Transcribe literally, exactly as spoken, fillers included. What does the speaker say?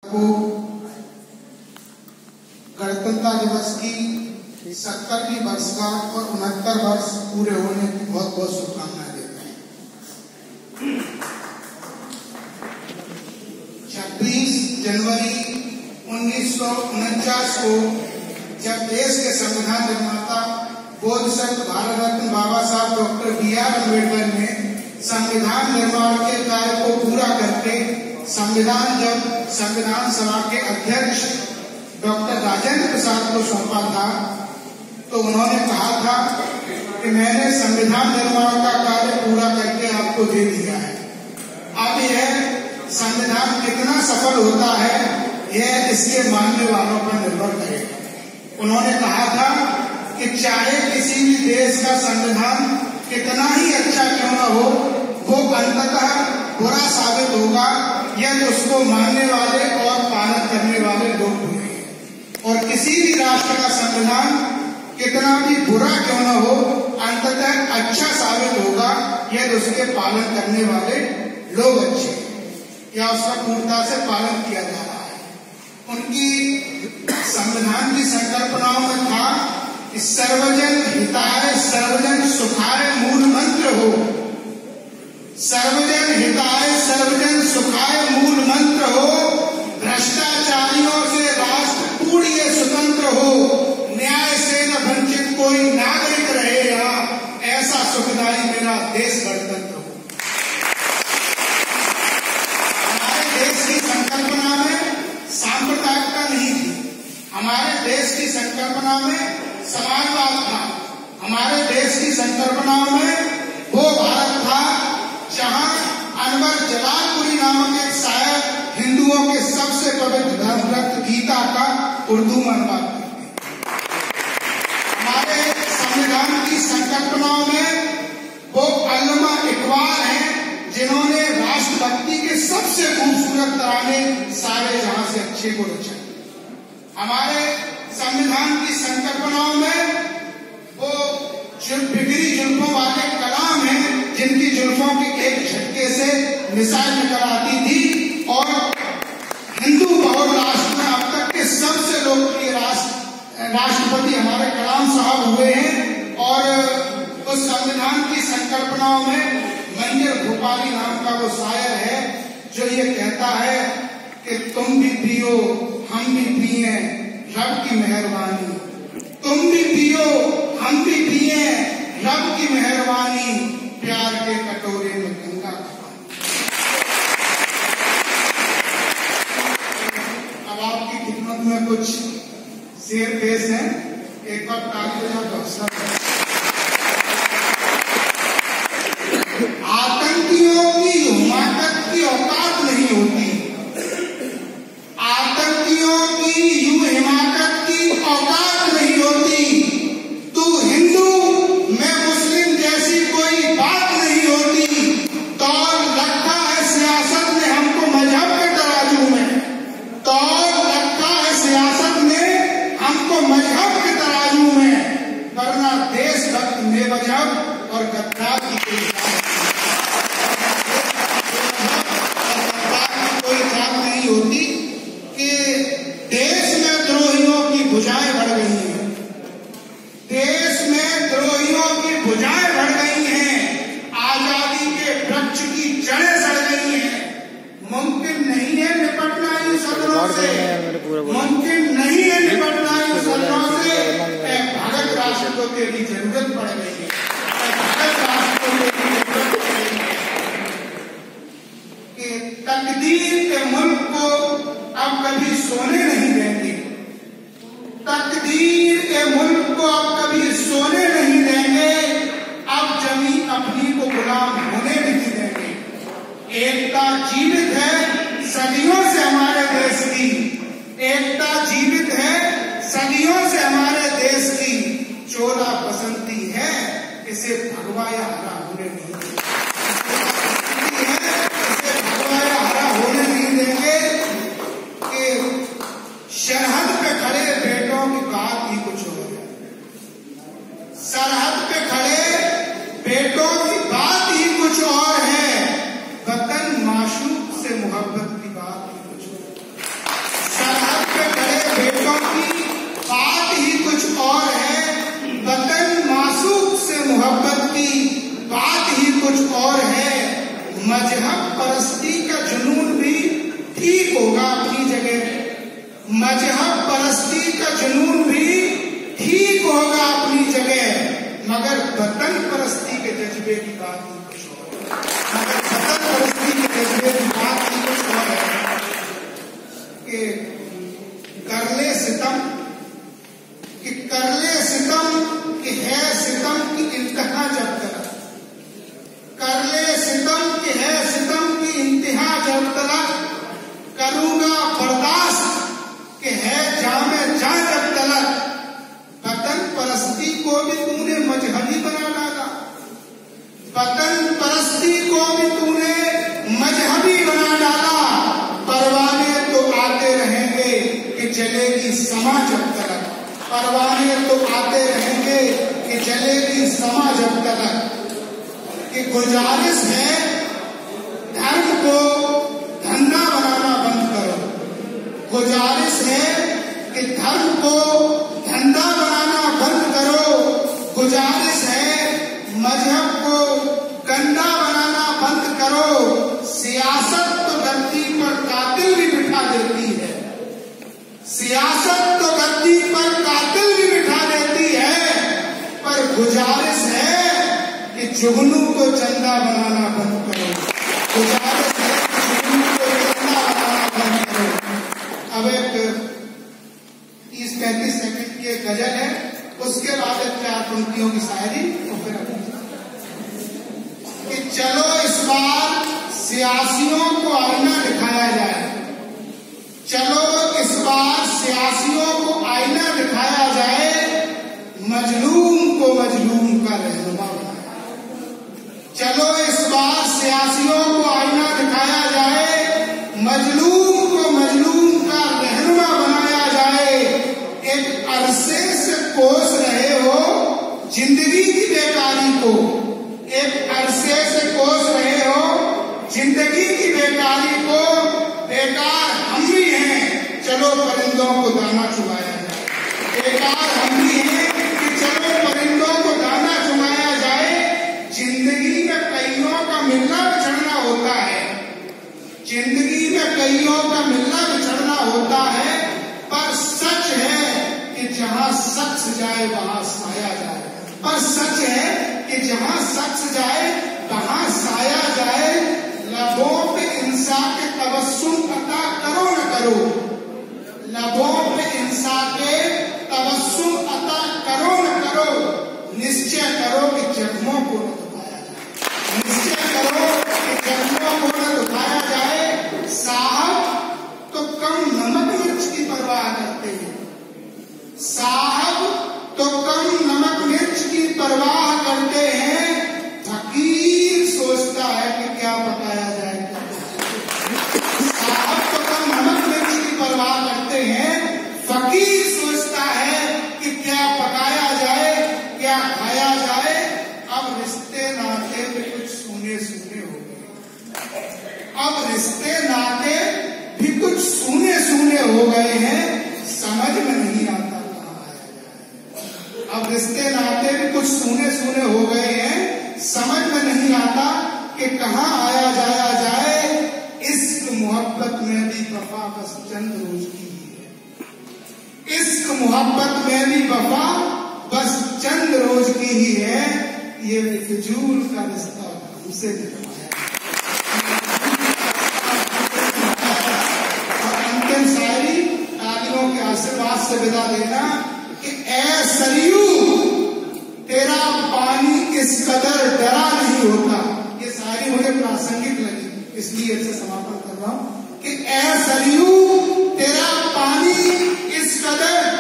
को गणतंत्र दिवस की सत्तरवीं वर्षगांठ और उनहत्तर वर्ष पूरे होने की बहुत बहुत शुभकामनाएं देते हैं। छब्बीस जनवरी उन्नीस सौ उनचास को जब देश के संविधान निर्माता बोधिसत्व भारत रत्न बाबा साहब डॉक्टर बी आर अम्बेडकर ने संविधान निर्माण के कार्य को पूरा करके संविधान जब संविधान सभा के अध्यक्ष डॉक्टर राजेंद्र प्रसाद को सौंपा था तो उन्होंने कहा था कि मैंने संविधान निर्माण का कार्य पूरा करके आपको दे दिया है। अब यह संविधान कितना सफल होता है यह इसके मानने वालों पर निर्भर करेगा। उन्होंने कहा था कि चाहे किसी भी देश का संविधान कितना ही अच्छा क्यों न हो, वो अंततः बुरा साबित होगा यदि उसको मानने वाले और पालन करने वाले लोग होंगे। और किसी भी राष्ट्र का संविधान कितना भी बुरा क्यों न हो, अंततः अच्छा साबित होगा यदि उसके पालन करने वाले लोग अच्छे या उसका पूर्णता से पालन किया जा रहा है। उनकी संविधान की संकल्पनाओं में था कि सर्वजन हिताय सर्वजन सुखाय मूल मंत्र हो। सर्वजन हिताय सर्वजन सुखाय मूल मंत्र हो। भ्रष्टाचारियों से राष्ट्र पूर्ण स्वतंत्र हो। न्याय से न वंचित कोई नागरिक रहे यहाँ, ऐसा सुखदायी मेरा देश गणतंत्र हो। हमारे देश की संकल्पना में सांप्रदायिकता नहीं थी। हमारे देश की संकल्पना में समाजवाद था। हमारे देश की संकल्पना में वो भारत था जहाँ अनवर जलालपुरी नामक एक शायर हिंदुओं के सबसे पवित्र धर्म ग्रंथ गीता का उर्दू में अनुवाद करते। हमारे संविधान की संकल्पनाओं में वो अल्लामा इकबाल हैं जिन्होंने राष्ट्रभक्ति के सबसे खूबसूरत तराने सारे जहां से अच्छे को रचा। हमारे संविधान की संकल्पनाओं में वो बिगड़ी जुल्फों वाले कलाम हैं जिनकी जुल्फों के एक झटके से मिसाइल निकल आती थी और हिंदू बहुल राष्ट्र में अब तक के सबसे लोकप्रिय राष्ट्र राष्ट्रपति हमारे कलाम साहब हुए हैं। और उस संविधान की संकल्पनाओं में मंजर भोपाली नाम का वो शायर है जो ये कहता है कि तुम भी पियो हम भी पिए रब की मेहरबानी। तुम भी पियो हम भी पिए रब की मेहरबानी। प्यार के कटोरे में गंगा का पानी। अब आपकी खिदमत में कुछ शेर पेश है। एक बार ताली बजा दो। आतंकियों की हिमाकत की औकात नहीं होती। आतंकियों की यूं हिमाकत की औकात नहीं होती। तू हिंदू मैं मुस्लिम जैसी कोई बात नहीं होती। तौल रखा है सियासत ने हमको मजहब के तराजू में। तौल रखा है सियासत ने हमको मजहब के तराजू में। वरना देशभक्त में मजहब और गद्दार की कोई कोई बात नहीं होती कि देश में द्रोहियों की भुजाएं बढ़ गई हैं। देश में द्रोहियों की भुजाएं बढ़ गई हैं। आजादी के वृक्ष की जड़ें सड़ गई हैं। मुमकिन नहीं है निपटना इन सदनों से। मुमकिन नहीं है निपटना इन सदनों से। भगत राष्ट्र को तेरी जरूरत पड़ गई है। भगत राष्ट्र को तेरी जरूरत पड़ गई है कि तकदीर के मुल्क को अब कभी सोने नहीं देंगे। तकदीर के मुल्क को अब कभी सोने नहीं देंगे। अब जमीन अपनी को गुलाम होने नहीं देंगे। एकता जीवित है सदियों से हमारे देश की। एकता जीवित है सदियों से हमारे देश की। चोला बसंती है इसे भगवा या हरा होने नहीं देंगे। इसे भगवा या हरा होने नहीं देंगे कि सरहद पे खड़े बेटों की बात ही कुछ और है। सरहद पे खड़े बेटों की बात ही कुछ और है। वतन माशूक से मोहब्बत की बात ही कुछ और है। मजहब परस्ती का जुनून भी ठीक होगा अपनी जगह, मजहब परस्ती का जुनून भी ठीक होगा अपनी जगह, मगर वतन परस्ती के जज्बे की बात ही कुछ और है। मगर वतन परस्ती के जज्बे की बात ही कुछ और है कि कर ले सितम, कि कर ले सितम, कि है सितम की इंतहा जब तक, कर ले सितम कि है सितम की इंतहा जब तक, करूंगा बर्दाश्त कि है जामे जा जब तक। वतन परस्ती को भी तूने मजहबी बना डाला, वतन परस्ती को भी तूने मजहबी बना डाला। परवाने तो आते रहेंगे कि जलेगी समा जब तक, परवाने तो आते रहेंगे कि जलेगी समा जब तक। कि गुजारिश है धर्म को धंधा बनाना बंद करो, गुजारिश है कि धर्म को धंधा बनाना बंद करो, गुजारिश है मजहब को गंदा बनाना बंद करो। सियासत तो गद्दी पर कातिल भी बिठा देती है, सियासत तो गद्दी पर कातिल भी बिठा देती है, पर गुजारिश है कि जुगनू को चंदा बनाना बंद करो, गुजारिश है कि जुगनू को चंदा बनाना बंद करो। अब एक तीस पैंतीस सेकंड की एक गजल है, उसके बाद एक चार पंक्तियों की शायरी, तो फिर कि चलो इस बार सियासियों को आईना दिखाया जाए, चलो इस बार सियासियों को आईना दिखाया जाए, मजलूम को मजलूम का रहनुमा बनाया। चलो इस बार सियासियों को आईना दिखाया जाए, मजलूम को मजलूम का रहनुमा बनाया जाए। एक अरसे से कोस रहे हो जिंदगी की बेकारी को, एक अरसे से कोस रहे हो जिंदगी की बेकारी को, बेकार हम भी हैं चलो परिंदों को दाना चुगाया जाए, बेकार हम भी हैं कि चलो परिंदों को दाना चुगाया जाए। जिंदगी में कईयों का मिलना बिछड़ना होता है, जिंदगी में कईयों का मिलना बिछड़ना होता है, पर सच है कि जहां शख्स जाए वहां साया जाए, पर सच है कि जहां शख्स जाए वहां साया जाए। लबों पे इंसान के तबस्सुम अता करो न करो, लबों पे इंसान के तबस्सुम अता करो न करो, निश्चय करो कि जख्मों को न दुखाया जाए, निश्चय करो कि जख्मों को न दुखाया जाए। साहब तो कम नमक मिर्च की परवाह करते हैं, साहब तो कम नमक मिर्च की परवाह करते हैं, फकीर सोचता है कि क्या पकाया जाए। साहब तो कम नमक मिर्च की परवाह करते हैं, फकीर सोचता है कि क्या पकाया जाए, क्या खाया जाए। अब रिश्ते नाते भी कुछ सूने सूने हो गए, अब रिश्ते नाते भी कुछ सूने सूने हो गए हैं, समझ में नहीं आता अब रिश्ते नाते भी कुछ सूने सूने हो गए हैं, समझ में नहीं आता कि कहाँ आया जाया जाए। इश्क मोहब्बत में भी वफा बस चंद रोज की ही है, इश्क मोहब्बत में भी वफा बस चंद रोज की ही है, ये फिजूल का रिश्ता हमसे निभाया। अंतिम शायरी तालियों के आशीर्वाद से विदा देना कि ऐ सरयू तेरा पानी इस कदर डरा नहीं होता। ये शायरी मुझे प्रासंगिक लगी इसलिए इसे समापन कर रहा हूं कि ऐ सरयू तेरा पानी इस कदर